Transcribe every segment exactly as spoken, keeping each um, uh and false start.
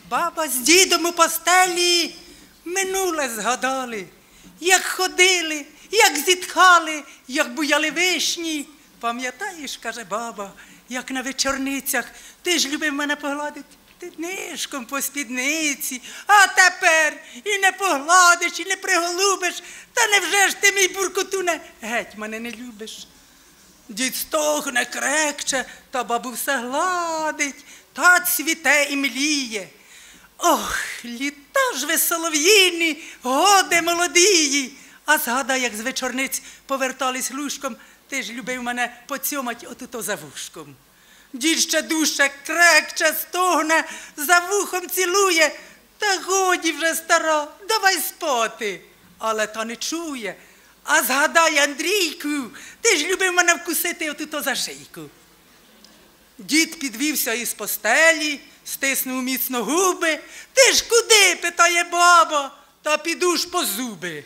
Баба з дідом у постелі минуле згадали, як ходили, як зітхали, як буяли вишні. Пам'ятаєш, каже баба, як на вечорницях, ти ж любив мене погладити нишком по спідниці, а тепер і не погладиш, і не приголубиш, та невже ж ти, мій буркотуне, геть мене не любиш? Дід стогне, крекче, та бабу все гладить, та цвіте і мліє. Ох, літа ж ви солов'їні, годи молодії, а згадай, як з вечорниць повертались лужком, ти ж любив мене поцьомать отуто за вушком. Дід ще дужче крекче, стогне, за вухом цілує, та годі вже, стара, давай спати. Але та не чує. А згадай, Андрійку, ти ж любив мене вкусити отуто за шийку. Дід підвівся із постелі, стиснув міцно губи. Ти ж куди, питає баба, та піду ж по зуби.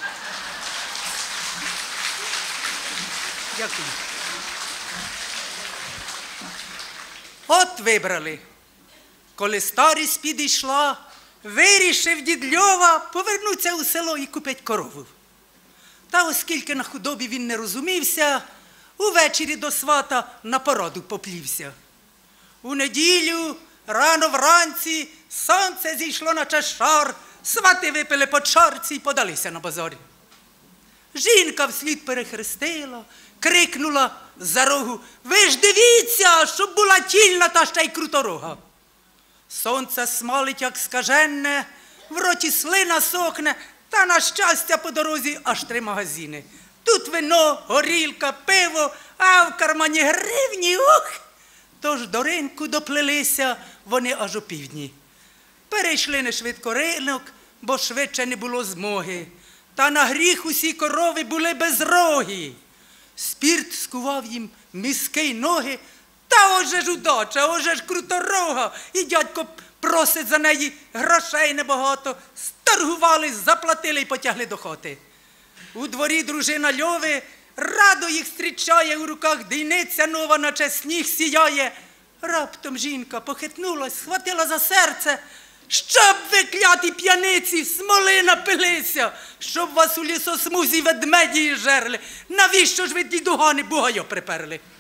Дякую. От вибрали. Коли старість підійшла, вирішив дід Льова повернутися у село і купить корову. Та оскільки на худобі він не розумівся, увечері до свата на пораду поплівся. У неділю, рано вранці, сонце зійшло наче шар, свати випили по чарці й подалися на базарі. Жінка вслід перехрестила, крикнула за рогу: «Ви ж дивіться, щоб була тільна та ще й круторога!» Сонце смалить, як скаженне, в роті слина сохне, та, на щастя, по дорозі аж три магазини. Тут вино, горілка, пиво, а в кармані гривні, ух! Тож до ринку доплелися вони аж у півдні. Перейшли не швидко ринок, бо швидше не було змоги. Та на гріх усі корови були безрогі. Спірт скував їм мізки й ноги. Та оже ж удача, оже ж круторога. І дядько просить за неї грошей небагато. Сторгували, заплатили й потягли до хати. У дворі дружина Льови радо їх зустрічає, у руках дейниця нова, наче сніг сіяє. Раптом жінка похитнулась, схватила за серце. Щоб ви, кляті п'яниці, смоли напилися, щоб вас у лісосмузі ведмеді жерли. Навіщо ж ви, дідугани, бугайо приперли?